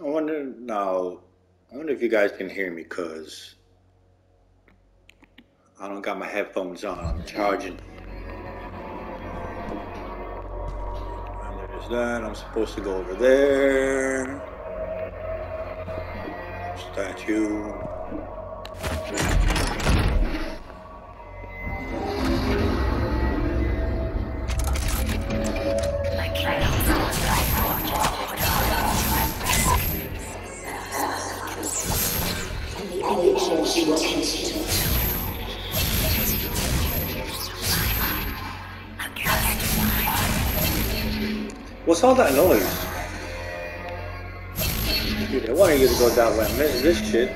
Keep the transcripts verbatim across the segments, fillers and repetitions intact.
I wonder now. I wonder if you guys can hear me, cause I don't got my headphones on. I'm charging. And there's that. I'm supposed to go over there. Statue. What's all that noise? Dude, I want you to go down when I miss this shit.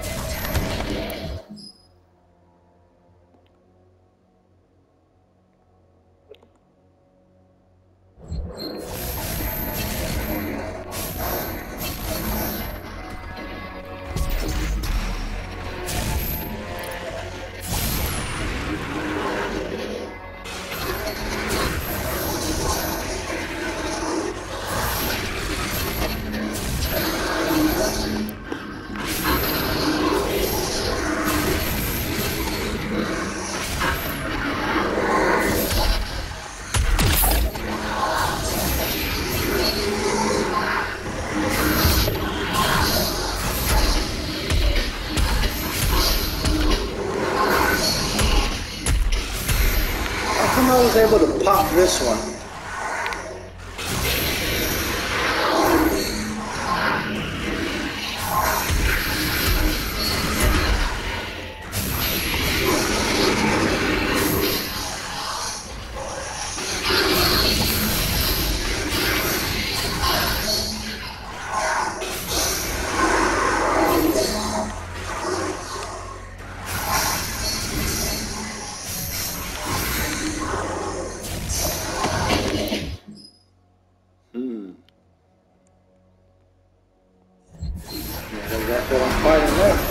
I was able to pop this one. That's what I'm fighting there.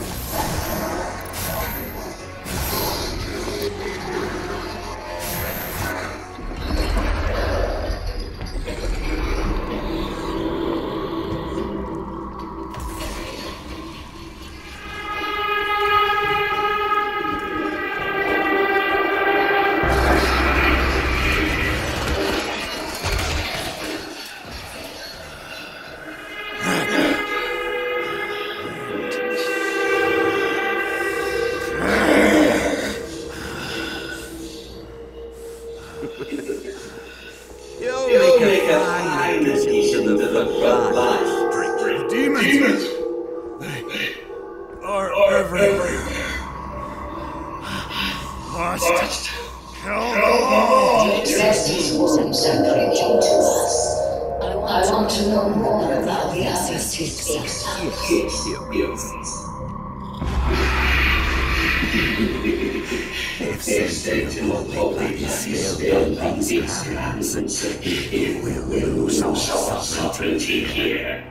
You'll make a fine addition to the front line. Demons! They are everywhere. Must kill them all! Address these wounds and bring him to us. I want to know more about the other six examples. If Satan will only dispel these plans, he will lose our sovereignty here.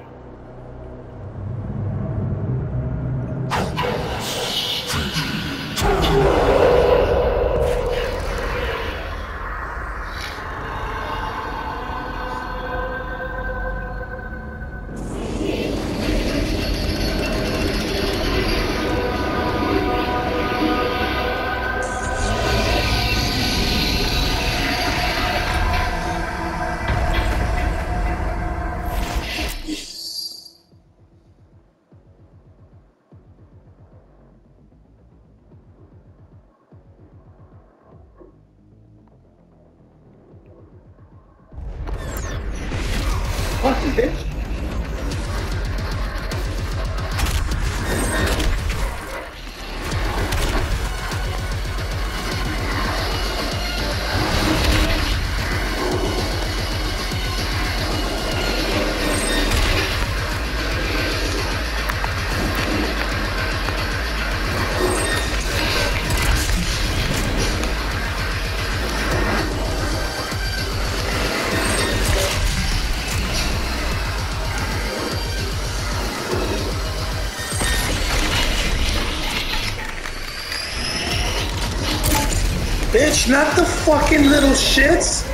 What is this? Bitch, not the fucking little shits!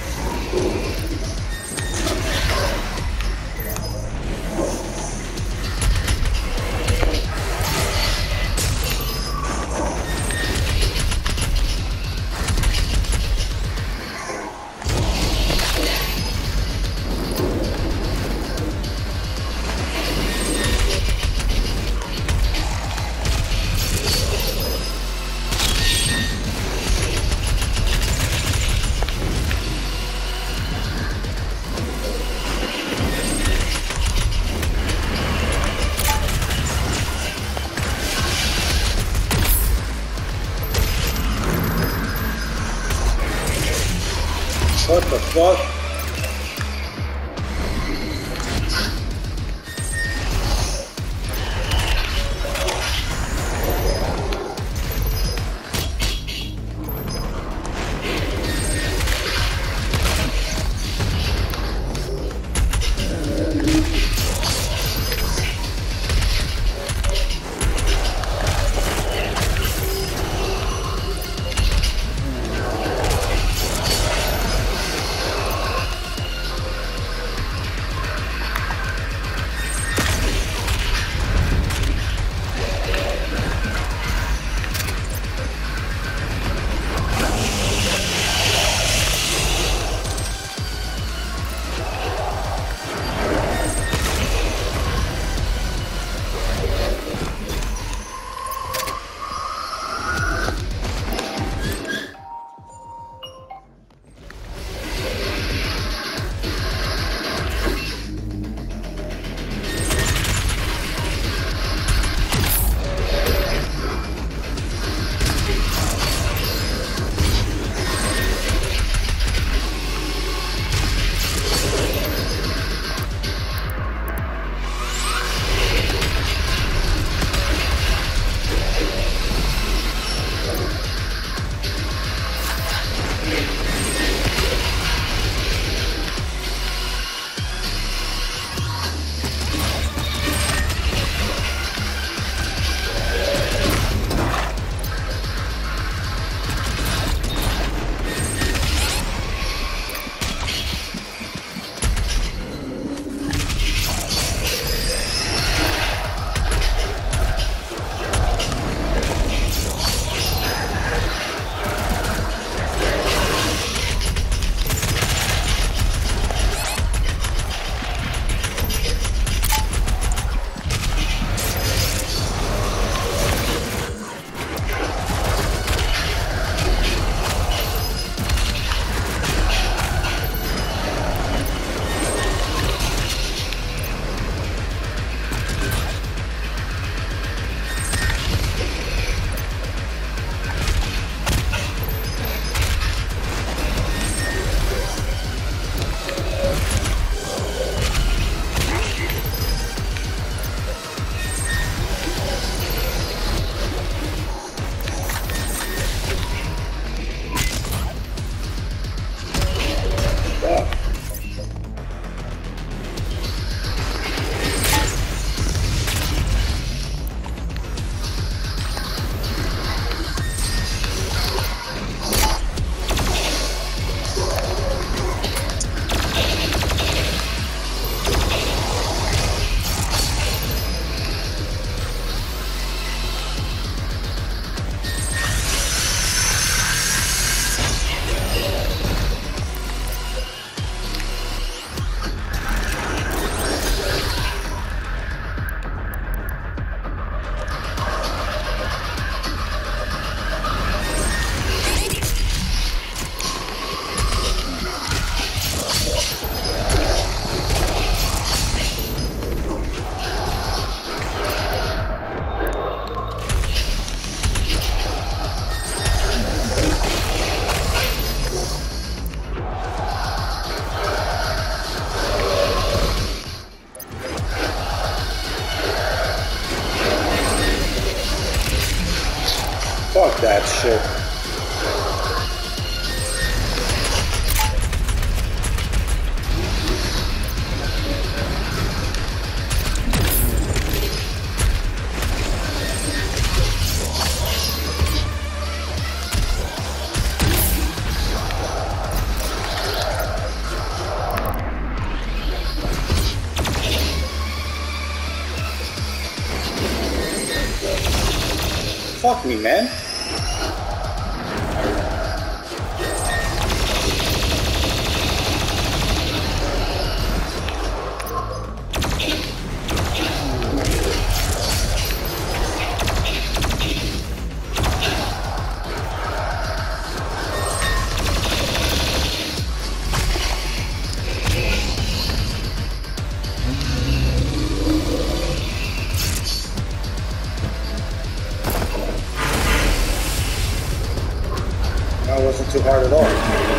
shit. Fuck me, man. That wasn't too hard at all.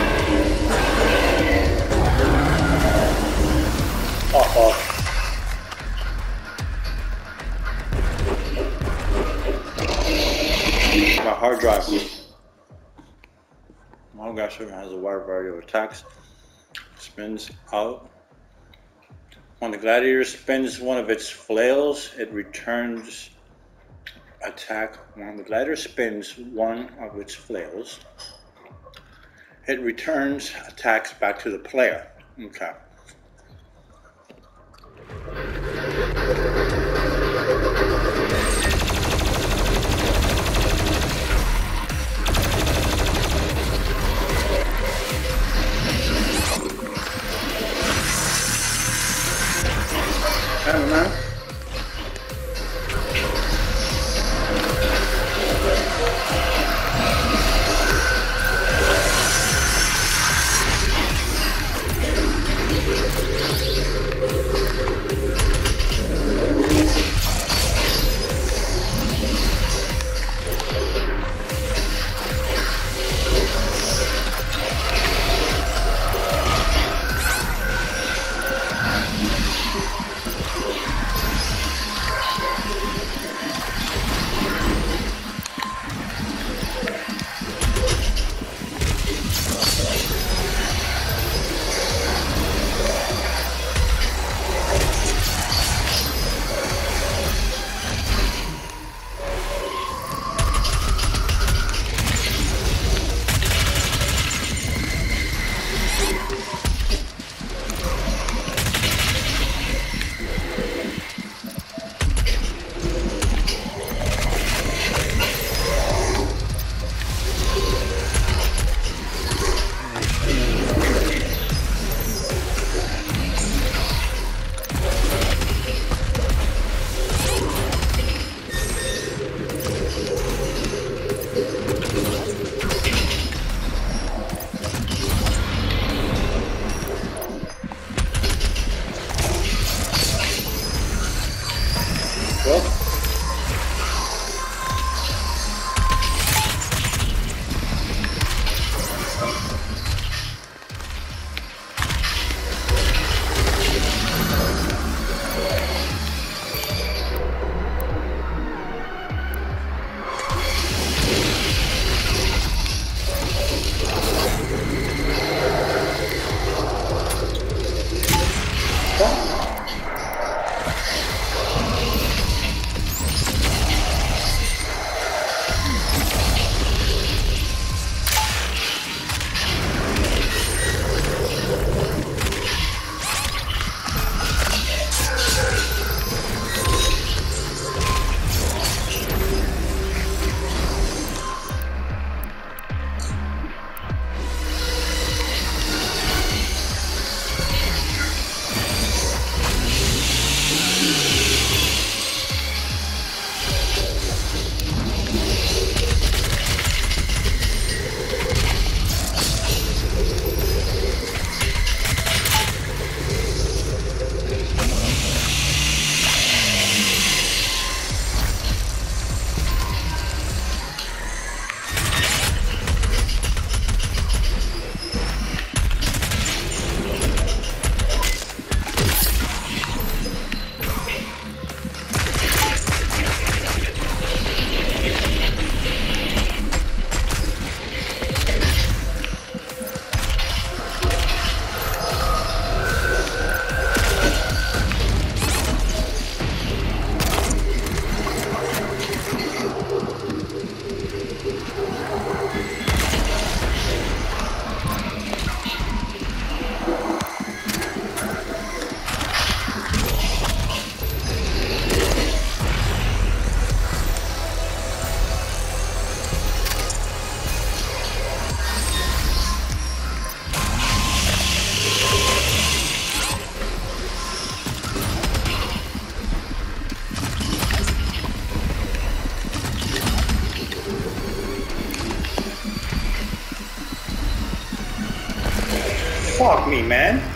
Oh, fuck. My hard drive. My gosh, it has a wide variety of attacks. Spins out. When the gladiator spins one of its flails, it returns attack. When the gladiator spins one of its flails, it returns attacks back to the player. Okay. I don't know. Fuck me, man.